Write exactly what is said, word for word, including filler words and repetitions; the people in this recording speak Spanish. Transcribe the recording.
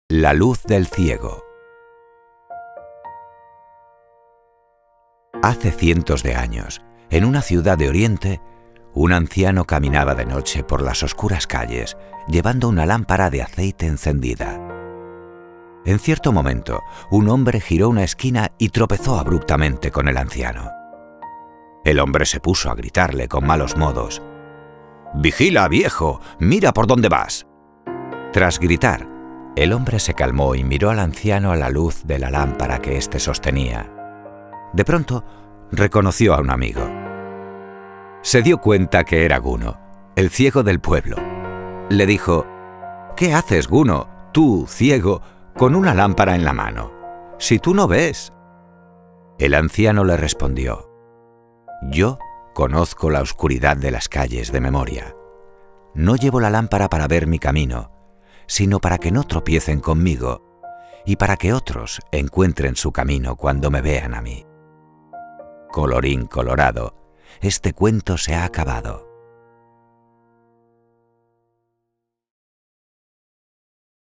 La luz del ciego. Hace cientos de años, en una ciudad de Oriente, un anciano caminaba de noche por las oscuras calles, llevando una lámpara de aceite encendida. En cierto momento, un hombre giró una esquina y tropezó abruptamente con el anciano. El hombre se puso a gritarle con malos modos: «¡Vigila, viejo! ¡Mira por dónde vas!». Tras gritar, el hombre se calmó y miró al anciano a la luz de la lámpara que éste sostenía. De pronto, reconoció a un amigo. Se dio cuenta que era Guno, el ciego del pueblo. Le dijo: «¿Qué haces, Guno, tú, ciego, con una lámpara en la mano? Si tú no ves». El anciano le respondió: «Yo conozco la oscuridad de las calles de memoria. No llevo la lámpara para ver mi camino, sino para que no tropiecen conmigo y para que otros encuentren su camino cuando me vean a mí». Colorín colorado, este cuento se ha acabado.